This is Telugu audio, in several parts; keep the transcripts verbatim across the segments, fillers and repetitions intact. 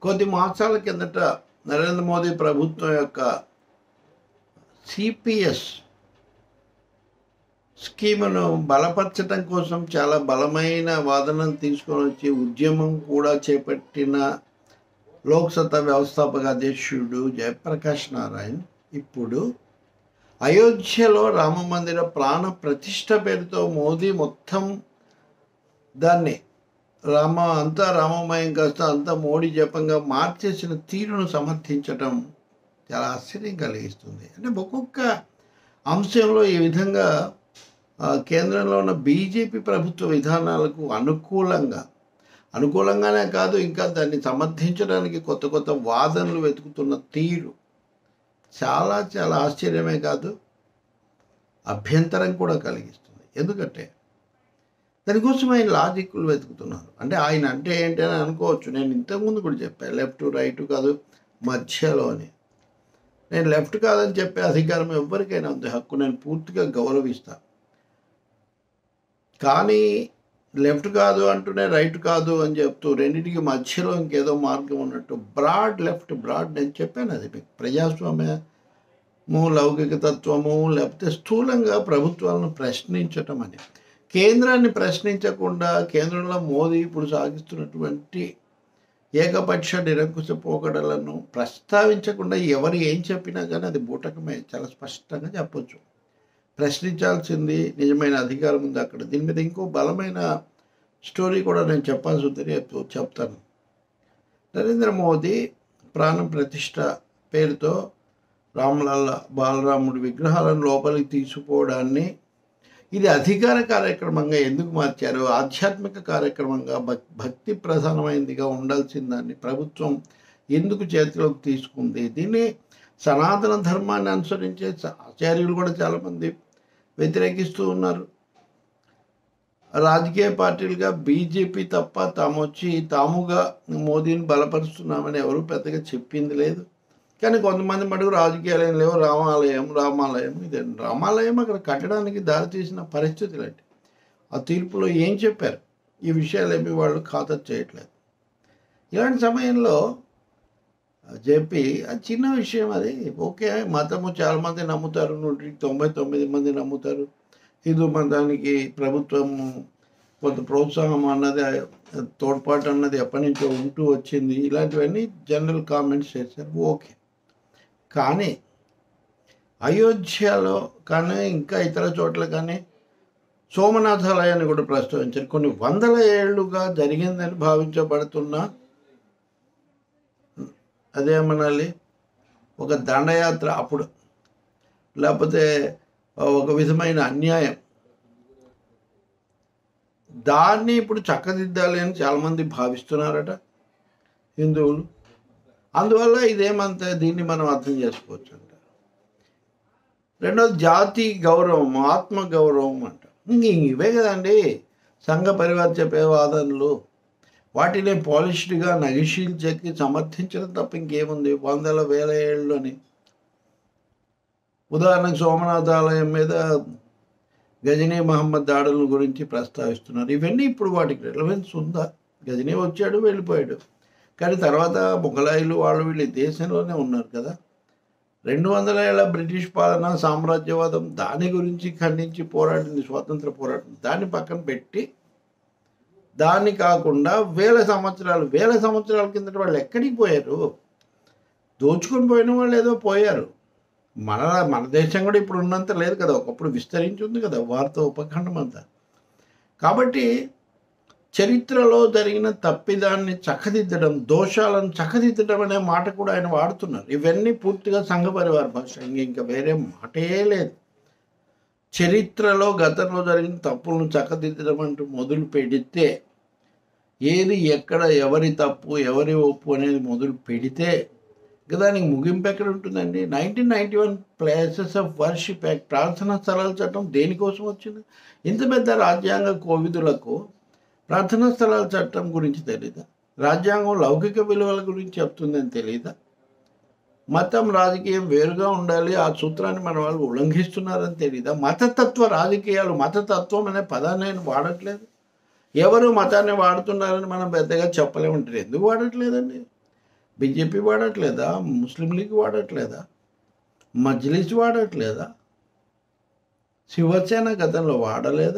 కొద్ది మాసాల కిందట నరేంద్ర మోదీ ప్రభుత్వం యొక్క సిపిఎస్ స్కీమును బలపరచడం కోసం చాలా బలమైన వాదనను తీసుకొని వచ్చి ఉద్యమం కూడా చేపట్టిన లోక్సత్తా వ్యవస్థాపక అధ్యక్షుడు జయప్రకాష్ నారాయణ్ ఇప్పుడు అయోధ్యలో రామ మందిర ప్రాణ ప్రతిష్ట పేరుతో మోదీ మొత్తం దాన్ని రామ అంతా రామమయం కాస్త అంతా మోడీ జపంగా మార్చేసిన తీరును సమర్థించటం చాలా ఆశ్చర్యం కలిగిస్తుంది. అంటే ఒక్కొక్క అంశంలో ఈ విధంగా కేంద్రంలో ఉన్న బీజేపీ ప్రభుత్వ విధానాలకు అనుకూలంగా అనుకూలంగానే కాదు, ఇంకా దాన్ని సమర్థించడానికి కొత్త కొత్త వాదనలు వెతుకుతున్న తీరు చాలా చాలా ఆశ్చర్యమే కాదు, అభ్యంతరం కూడా కలిగిస్తుంది. ఎందుకంటే దానికోసం ఆయన లాజిక్లు వెతుకుతున్నారు. అంటే ఆయన అంటే ఏంటి అని అనుకోవచ్చు. నేను ఇంతకుముందు కూడా చెప్పాను, లెఫ్ట్ రైట్ కాదు మధ్యలోనే. నేను లెఫ్ట్ కాదని చెప్పే అధికారం ఎవరికైనా ఉంది, హక్కు నేను పూర్తిగా గౌరవిస్తాను. కానీ లెఫ్ట్ కాదు అంటూనే రైట్ కాదు అని చెప్తూ రెండింటికి మధ్యలో ఇంకేదో మార్గం ఉన్నట్టు బ్రాడ్ లెఫ్ట్ బ్రాడ్ నేను చెప్పాను. అది మీకు ప్రజాస్వామ్యము, లౌకిక తత్వము, లేకపోతే స్థూలంగా ప్రభుత్వాలను ప్రశ్నించటం అని. కేంద్రాన్ని ప్రశ్నించకుండా కేంద్రంలో మోదీ ఇప్పుడు సాగిస్తున్నటువంటి ఏకపక్ష నిరంకుశ పోకడలను ప్రస్తావించకుండా ఎవరు ఏం చెప్పినా కానీ అది బూటకమే, చాలా స్పష్టంగా చెప్పొచ్చు. ప్రశ్నించాల్సింది నిజమైన అధికారం ఉంది అక్కడ. దీని మీద ఇంకో బలమైన స్టోరీ కూడా నేను చెప్పాల్సి ఉంది, రేపు చెప్తాను. నరేంద్ర మోదీ ప్రాణ ప్రతిష్ట పేరుతో రామలల్ల బాలరాముడి విగ్రహాలను లోపలికి తీసుకుపోవడాన్ని ఇది అధికార కార్యక్రమంగా ఎందుకు మార్చారు? ఆధ్యాత్మిక కార్యక్రమంగా భక్తి ప్రధానమైనదిగా ఉండాల్సిన దాన్ని ప్రభుత్వం ఎందుకు చేతిలోకి తీసుకుంది? దీన్ని సనాతన ధర్మాన్ని అనుసరించే ఆచార్యులు కూడా చాలామంది వ్యతిరేకిస్తూ ఉన్నారు. రాజకీయ పార్టీలుగా బీజేపీ తప్ప తాము వచ్చి తాముగా మోదీని బలపరుస్తున్నామని ఎవరు పెద్దగా చెప్పింది లేదు. కానీ కొంతమంది మటుకు రాజకీయాలయం లేవు, రామాలయం రామాలయం ఇదే రామాలయం అక్కడ కట్టడానికి దారితీసిన పరిస్థితులు అంటే ఆ తీర్పులో ఏం చెప్పారు? ఈ విషయాలు ఏమి వాళ్ళు ఖాతా చేయట్లేదు. ఇలాంటి సమయంలో చెప్పి అది చిన్న విషయం, అది ఓకే. మతము చాలామంది నమ్ముతారు, నూటికి తొంభై తొమ్మిది మంది నమ్ముతారు. హిందూ మతానికి ప్రభుత్వము కొంత ప్రోత్సాహం అన్నది, తోడ్పాటు అన్నది ఎప్పటి నుంచో ఉంటూ వచ్చింది. ఇలాంటివన్నీ జనరల్ కామెంట్స్ చేశారు, ఓకే. కానీ అయోధ్యలో కానీ ఇంకా ఇతర చోట్ల కానీ సోమనాథాలయాన్ని కూడా ప్రస్తావించారు. కొన్ని వందల ఏళ్లుగా జరిగిందని భావించబడుతున్న అదేమనాలి ఒక దండయాత్ర అప్పుడు, లేకపోతే ఒక విధమైన అన్యాయం, దాన్ని ఇప్పుడు చక్కదిద్దాలి అని చాలామంది భావిస్తున్నారట హిందువులు. అందువల్ల ఇదేమంత దీన్ని మనం అర్థం చేసుకోవచ్చు అంట. రెండోది జాతి గౌరవం, ఆత్మ గౌరవం అంట. ఇంక ఇవే కదండి సంఘ పరివార చెప్పే వాదనలు. వాటిని పాలిష్డ్గా నగిశీల్చెక్కి సమర్థించడం తప్ప ఇంకేముంది? వందల వేల ఏళ్ళని ఉదాహరణకు సోమనాథ ఆలయం మీద గజనీ మహమ్మద్ దాడుల గురించి ప్రస్తావిస్తున్నారు. ఇవన్నీ ఇప్పుడు వాటికి రెలవెన్స్ ఉందా? గజనీ వచ్చాడు వెళ్ళిపోయాడు, కానీ తర్వాత మొఘలాయిలు వాళ్ళు వీళ్ళు దేశంలోనే ఉన్నారు కదా. రెండు వందల ఏళ్ళ బ్రిటిష్ పాలన, సామ్రాజ్యవాదం, దాని గురించి ఖండించి పోరాడింది స్వాతంత్ర పోరాటం. దాన్ని పక్కన పెట్టి దాన్ని కాకుండా వేల సంవత్సరాలు వేల సంవత్సరాల కిందట వాళ్ళు ఎక్కడికి పోయారు? దోచుకొని పోయిన వాళ్ళు ఏదో పోయారు. మన మన దేశం కూడా ఇప్పుడు ఉన్నంత లేదు కదా, ఒకప్పుడు విస్తరించి ఉంది కదా భారత ఉపఖండం అంతా. కాబట్టి చరిత్రలో జరిగిన తప్పిదాన్ని చక్కదిద్దడం, దోషాలను చక్కదిద్దడం అనే మాట కూడా ఆయన వాడుతున్నారు. ఇవన్నీ పూర్తిగా సంఘ పరివార భాష, ఇంకా వేరే మాటే లేదు. చరిత్రలో గతంలో జరిగిన తప్పులను చక్కదిద్దడం అంటూ మొదలు పెడితే ఏది ఎక్కడ ఎవరి తప్పు ఎవరి ఒప్పు అనేది మొదలు పెడితే ఇంకా దానికి ముగింపు ఎక్కడ ఉంటుందండి? Nineteen ninety one places of worship act, ప్రార్థనా స్థలాల చట్టం దేనికోసం వచ్చింది? ఇంత పెద్ద రాజ్యాంగ కోవిదులకు ప్రార్థనా స్థలాల చట్టం గురించి తెలీదా? రాజ్యాంగం లౌకిక విలువల గురించి చెప్తుందని తెలీదా? మతం రాజకీయం వేరుగా ఉండాలి, ఆ సూత్రాన్ని మన వాళ్ళు ఉల్లంఘిస్తున్నారని తెలీదా? మతతత్వ రాజకీయాలు, మతతత్వం అనే పదాన్ని నేను వాడట్లేదు. ఎవరు మతాన్ని వాడుతున్నారని మనం పెద్దగా చెప్పలేమంటారు. ఎందుకు వాడట్లేదండి? బీజేపీ వాడట్లేదా? ముస్లిం లీగ్ వాడట్లేదా? మజ్లిస్ వాడట్లేదా? శివసేన గతంలో వాడలేదా?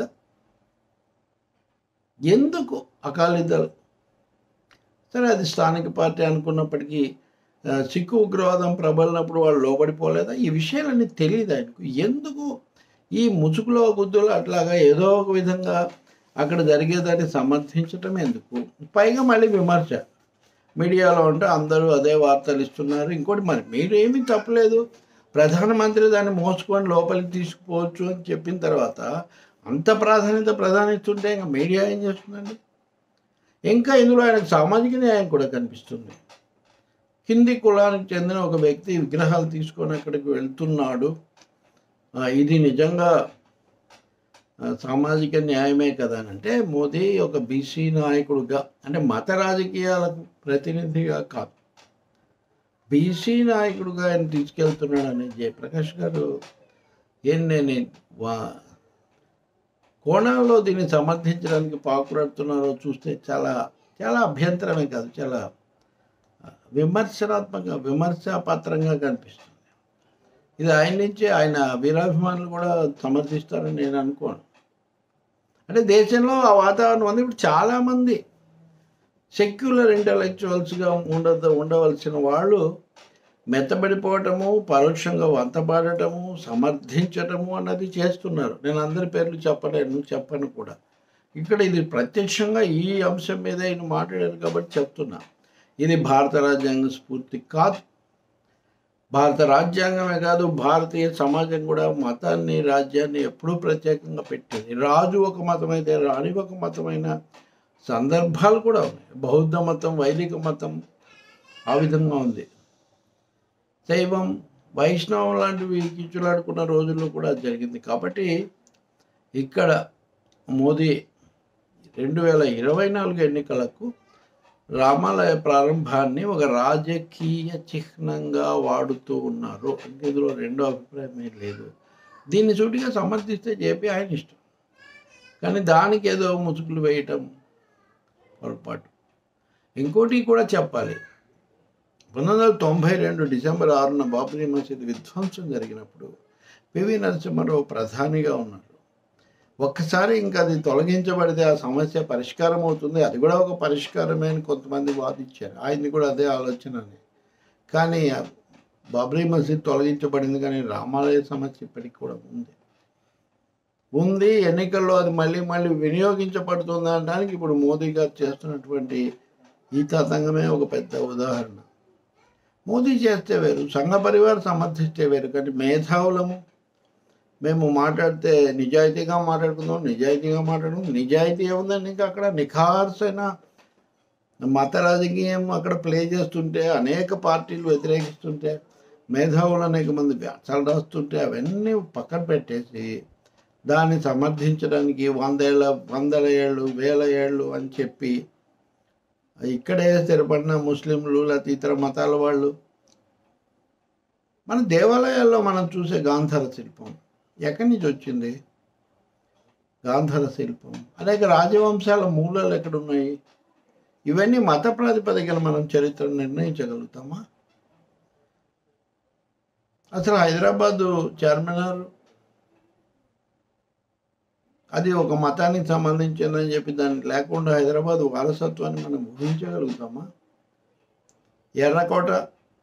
ఎందుకు అకాలీదళ్? సరే, అది స్థానిక పార్టీ అనుకున్నప్పటికీ సిక్కు ఉగ్రవాదం ప్రబలినప్పుడు వాళ్ళు లోబడిపోలేదా? ఈ విషయాలన్నీ తెలియదు ఆయనకు. ఎందుకు ఈ ముసుగులో గుద్దులు అట్లాగా ఏదో ఒక విధంగా అక్కడ జరిగేదాన్ని సమర్థించటం ఎందుకు? పైగా మళ్ళీ విమర్శ మీడియాలో ఉంటే అందరూ అదే వార్తలు ఇస్తున్నారు. ఇంకోటి, మరి మీరేమీ తప్పలేదు, ప్రధానమంత్రి దాన్ని మోసుకొని లోపలికి తీసుకుపోవచ్చు అని చెప్పిన తర్వాత అంత ప్రాధాన్యత ప్రధానిస్తుంటే ఇంకా మీడియా ఏం చేస్తుందండి? ఇంకా ఇందులో ఆయనకు సామాజిక న్యాయం కూడా కనిపిస్తుంది. కింది కులానికి చెందిన ఒక వ్యక్తి విగ్రహాలు తీసుకొని అక్కడికి వెళ్తున్నాడు, ఇది నిజంగా సామాజిక న్యాయమే కదా అని అంటే, మోదీ ఒక బీసీ నాయకుడుగా, అంటే మత రాజకీయాలకు ప్రతినిధిగా కాదు, బీసీ నాయకుడుగా ఆయన తీసుకెళ్తున్నాడని జయప్రకాష్ గారు ఏం నేను వా కోణంలో దీన్ని సమర్థించడానికి పాకుపడుతున్నారో చూస్తే చాలా చాలా అభ్యంతరమే కాదు, చాలా విమర్శనాత్మక విమర్శాపాత్రంగా కనిపిస్తుంది. ఇది ఆయన నుంచి ఆయన వీరాభిమానులు కూడా సమర్థిస్తారని నేను అనుకోను. అంటే దేశంలో ఆ వాతావరణం ఉంది. ఇప్పుడు చాలామంది సెక్యులర్ ఇంటలెక్చువల్స్గా ఉండదు ఉండవలసిన వాళ్ళు మెత్తబడిపోవటము, పరోక్షంగా వంతపాడటము, సమర్థించటము అన్నది చేస్తున్నారు. నేను అందరి పేర్లు చెప్పలేను, చెప్పను కూడా. ఇక్కడ ఇది ప్రత్యక్షంగా ఈ అంశం మీద ఆయన మాట్లాడారు కాబట్టి చెప్తున్నా. ఇది భారత రాజ్యాంగ స్ఫూర్తి కాదు. భారత రాజ్యాంగమే కాదు, భారతీయ సమాజం కూడా మతాన్ని, రాజ్యాన్ని ఎప్పుడూ ప్రత్యేకంగా పెట్టింది. రాజు ఒక మతం అయితే రాణి ఒక మతమైన సందర్భాలు కూడా ఉన్నాయి. బౌద్ధ మతం, వైదిక మతం ఆ విధంగా ఉంది. శైవం, వైష్ణవం లాంటివి కిచ్చులాడుకున్న రోజుల్లో కూడా జరిగింది. కాబట్టి ఇక్కడ మోదీ రెండు వేల ఇరవై నాలుగు ఎన్నికలకు రామాలయ ప్రారంభాన్ని ఒక రాజకీయ చిహ్నంగా వాడుతూ ఉన్నారు. ఇందులో రెండో అభిప్రాయమే లేదు. దీన్ని సూటిగా సమర్థిస్తే జేపీ ఆయన ఇష్టం, కానీ దానికి ఏదో ముసుగులు వేయటం పొరపాటు. ఇంకోటి కూడా చెప్పాలి, పంతొమ్మిది వందల తొంభై రెండు డిసెంబర్ ఆరున బాబ్రీ మసీద్ విధ్వంసం జరిగినప్పుడు పివి నరసింహారావు ప్రధానిగా ఉన్నారు. ఒక్కసారి ఇంకా అది తొలగించబడితే ఆ సమస్య పరిష్కారం అవుతుంది, అది కూడా ఒక పరిష్కారమే అని కొంతమంది వాదించారు. ఆయన్ని కూడా అదే ఆలోచనని. కానీ బాబ్రీ మసీద్ తొలగించబడింది, కానీ రామాలయ సమస్య ఇప్పటికి కూడా ఉంది ఉంది ఎన్నికల్లో అది మళ్ళీ మళ్ళీ వినియోగించబడుతుంది అనడానికి ఇప్పుడు మోదీ గారు చేస్తున్నటువంటి ఈ తతంగమే ఒక పెద్ద ఉదాహరణ. మోదీ చేస్తే వేరు, సంఘ పరివారం సమర్థిస్తే వేరు, కానీ మేధావులము మేము మాట్లాడితే నిజాయితీగా మాట్లాడుకుందాం, నిజాయితీగా మాట్లాడుకుందాం. నిజాయితీ ఏముందండి? ఇంకా అక్కడ నిఖార్సైన మత రాజకీయం అక్కడ ప్లే చేస్తుంటే, అనేక పార్టీలు వ్యతిరేకిస్తుంటే, మేధావులు అనేక మంది వ్యాసాలు రాస్తుంటే, అవన్నీ పక్కన పెట్టేసి దాన్ని సమర్థించడానికి వందేళ్ళ వందల ఏళ్ళు వేల ఏళ్ళు అని చెప్పి ఇక్కడే స్థిరపడిన ముస్లింలు లేకపోతే ఇతర మతాల వాళ్ళు, మన దేవాలయాల్లో మనం చూసే గాంధార శిల్పం ఎక్కడి నుంచి వచ్చింది? గాంధార శిల్పం అనేక రాజవంశాల మూలాలు ఎక్కడున్నాయి? ఇవన్నీ మత ప్రాతిపదికలు మనం చరిత్రను నిర్ణయించగలుగుతామా? అసలు హైదరాబాదు చార్మినార్ అది ఒక మతానికి సంబంధించిందని చెప్పి దాన్ని లేకుండా హైదరాబాద్ వారసత్వాన్ని మనం ఊహించగలుగుతామా? ఎర్రకోట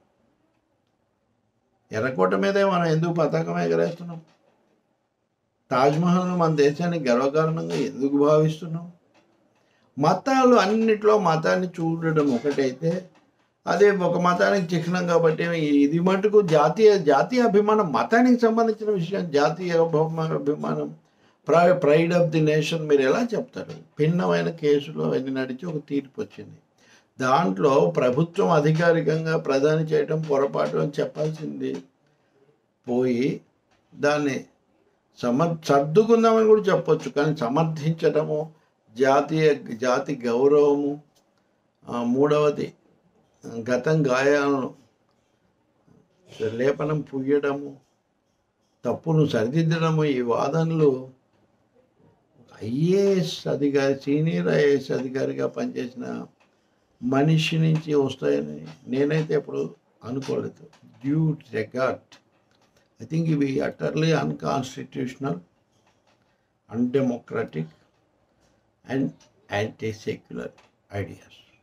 ఎర్రకోట మీదే మనం ఎందుకు పతాకం ఎగరేస్తున్నాం? తాజ్మహల్ను మన దేశానికి గర్వకారణంగా ఎందుకు భావిస్తున్నాం? మతాలు అన్నిట్లో మతాన్ని చూడడం ఒకటైతే అదే ఒక మతానికి చిహ్నం కాబట్టి ఇది మటుకు జాతీయ జాతీయ అభిమానం, మతానికి సంబంధించిన విషయం, జాతీయ అభిమానం, ప్రై ప్రైడ్ ఆఫ్ ది నేషన్ మీరు ఎలా చెప్తారు? భిన్నమైన కేసులో అవన్నీ నడిచి ఒక తీర్పు వచ్చింది. దాంట్లో ప్రభుత్వం అధికారికంగా ప్రధాని చేయడం పొరపాటు అని చెప్పాల్సింది పోయి దాన్ని సమర్ సర్దుకుందామని కూడా చెప్పొచ్చు, కానీ సమర్థించడము, జాతీయ జాతి గౌరవము, మూడవది గతం గాయాలను లేపనం పుయ్యడము, తప్పును సరిదిద్దడము, ఈ వాదనలు ఐఏఎస్ అధికారి, సీనియర్ ఐఏఎస్ అధికారిగా పనిచేసిన మనిషి నుంచి వస్తాయని నేనైతే ఎప్పుడు అనుకోలేదు. డ్యూ రిగార్డ్, ఐ థింక్ ఇవి utterly unconstitutional, undemocratic and anti-secular ideas.